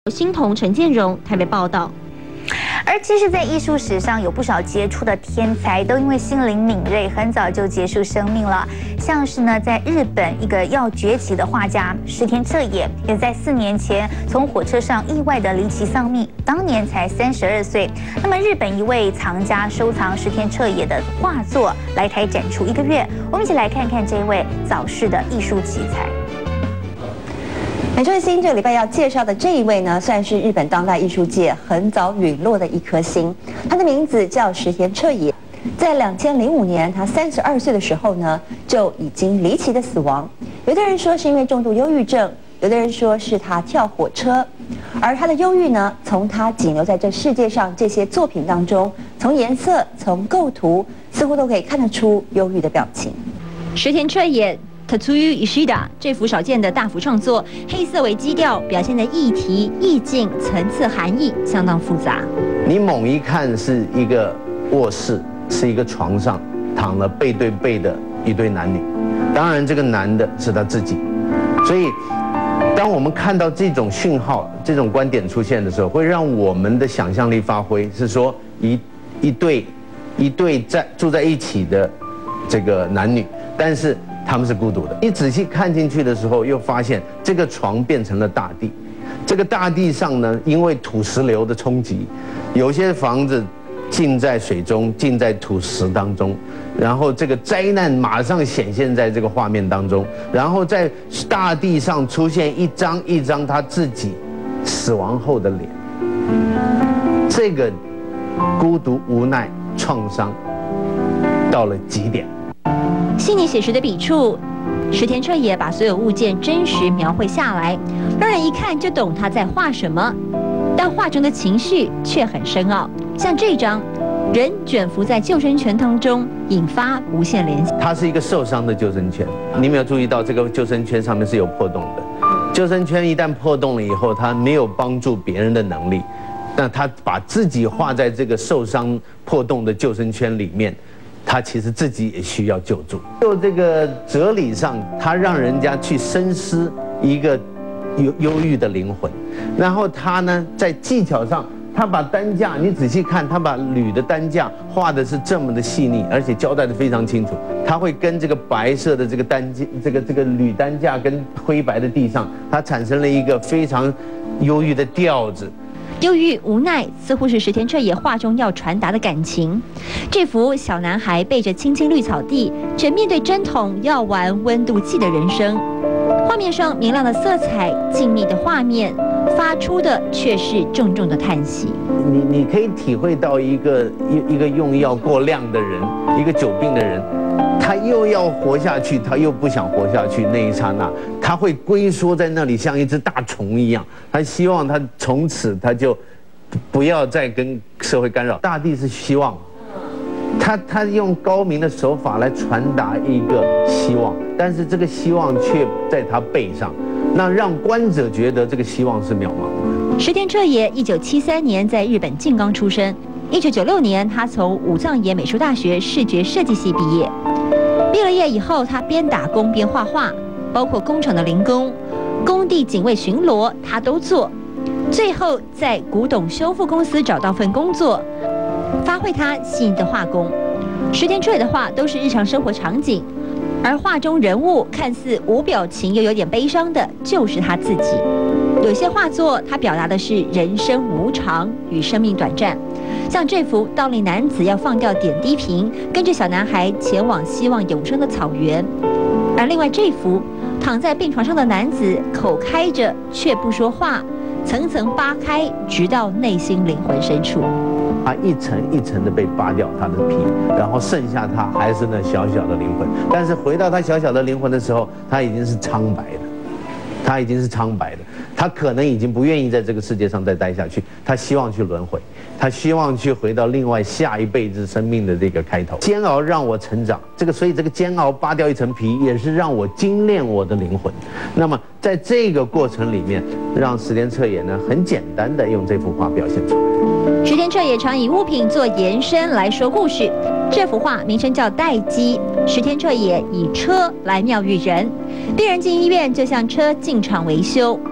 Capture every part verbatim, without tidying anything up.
欣桐、陈建荣台北报道。 而其实，在艺术史上有不少杰出的天才，都因为心灵敏锐，很早就结束生命了。像是呢，在日本一个要崛起的画家石田彻也，也在四年前从火车上意外的离奇丧命，当年才三十二岁。那么，日本一位藏家收藏石田彻也的画作，来台展出一个月。我们一起来看看这位早逝的艺术奇才。 每周一星这个礼拜要介绍的这一位呢，算是日本当代艺术界很早陨落的一颗星。他的名字叫石田彻也，在两千零五年，他三十二岁的时候呢，就已经离奇的死亡。有的人说是因为重度忧郁症，有的人说是他跳火车。而他的忧郁呢，从他仅留在这世界上这些作品当中，从颜色、从构图，似乎都可以看得出忧郁的表情。 石田彻也。 Tatsuyu Ishida 这幅少见的大幅创作，黑色为基调，表现的议题、意境、层次、含义相当复杂。 你猛一看是一个卧室，是一个床上躺了背对背的一对男女，当然这个男的是他自己。所以，当我们看到这种讯号、这种观点出现的时候，会让我们的想象力发挥，是说一一对一对在住在一起的这个男女，但是。 他们是孤独的。你仔细看进去的时候，又发现这个床变成了大地。这个大地上呢，因为土石流的冲击，有些房子浸在水中，浸在土石当中。然后这个灾难马上显现在这个画面当中。然后在大地上出现一张一张他自己死亡后的脸。这个孤独、无奈、创伤到了极点。 细腻写实的笔触，石田彻也把所有物件真实描绘下来，让人一看就懂他在画什么。但画中的情绪却很深奥，像这张，人卷伏在救生圈当中，引发无限联想。 它是一个受伤的救生圈，你有没有注意到这个救生圈上面是有破洞的？救生圈一旦破洞了以后，它没有帮助别人的能力，那他把自己画在这个受伤破洞的救生圈里面。 他其实自己也需要救助。就这个哲理上，他让人家去深思一个忧忧郁的灵魂。然后他呢，在技巧上，他把担架，你仔细看，他把铝的担架画的是这么的细腻，而且交代的非常清楚。他会跟这个白色的这个担架，这个这个铝担架跟灰白的地上，它产生了一个非常忧郁的调子。 忧郁无奈，似乎是石田彻也画中要传达的感情。这幅小男孩背着青青绿草地，正面对针筒、药丸、温度计的人生。画面上明亮的色彩、静谧的画面，发出的却是重重的叹息。 你你可以体会到一个一一个用药过量的人，一个久病的人。 他又要活下去，他又不想活下去。那一刹那，他会龟缩在那里，像一只大虫一样。他希望他从此他就不要再跟社会干扰。大地是希望，他他用高明的手法来传达一个希望，但是这个希望却在他背上，那让观者觉得这个希望是渺茫。 石田彻也一九七三年在日本静冈出生，一九九六年他从武藏野美术大学视觉设计系毕业。 毕了业以后，他边打工边画画，包括工厂的零工、工地警卫巡逻，他都做。最后在古董修复公司找到份工作，发挥他细腻的画工。石田彻也的画都是日常生活场景，而画中人物看似无表情又有点悲伤的，就是他自己。有些画作，他表达的是人生无常与生命短暂。 像这幅倒立男子要放掉点滴瓶，跟着小男孩前往希望永生的草原；而另外这幅躺在病床上的男子口开着却不说话，层层扒开，直到内心灵魂深处。 他一层一层的被扒掉他的皮，然后剩下他还是那小小的灵魂。但是回到他小小的灵魂的时候，他已经是苍白的，他已经是苍白的。 他可能已经不愿意在这个世界上再待下去，他希望去轮回，他希望去回到另外下一辈子生命的这个开头。煎熬让我成长，这个所以这个煎熬扒掉一层皮，也是让我精炼我的灵魂。那么在这个过程里面，让石田彻也呢很简单的用这幅画表现出来。 石田彻也常以物品做延伸来说故事。这幅画名称叫《待机》，石田彻也以车来妙喻人，病人进医院就像车进厂维修。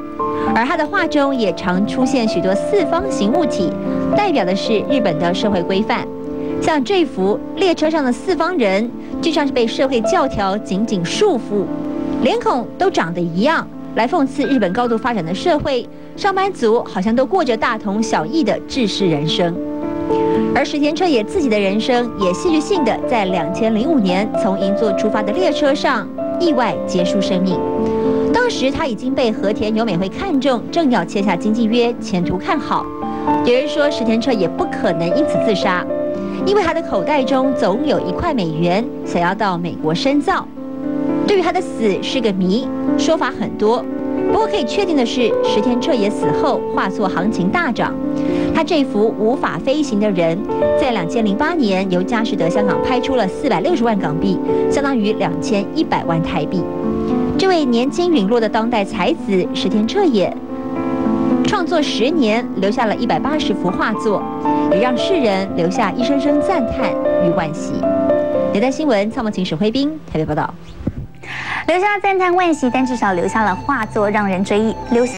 而他的画中也常出现许多四方形物体，代表的是日本的社会规范。像这幅列车上的四方人，就像是被社会教条紧紧束缚，脸孔都长得一样，来讽刺日本高度发展的社会，上班族好像都过着大同小异的制式人生。而石田彻也自己的人生也戏剧性的在两千零五年从银座出发的列车上意外结束生命。当时他已经被和田由美惠看中，正要签下经纪约，前途看好。有人说石田彻也不可能因此自杀，因为他的口袋中总有一块美元，想要到美国深造。对于他的死是个谜，说法很多。不过可以确定的是，石田彻也死后画作行情大涨。他这幅无法飞行的人，在两千零八年由佳士得香港拍出了四百六十万港币，相当于两千一百万台币。这位年轻陨落的当代才子石田彻也，创作十年，留下了一百八十幅画作，也让世人留下一声声赞叹与惋惜。连带新闻，蔡梦晴、史辉斌台北报道。 留下赞叹惋惜，但至少留下了画作，让人追忆。留下。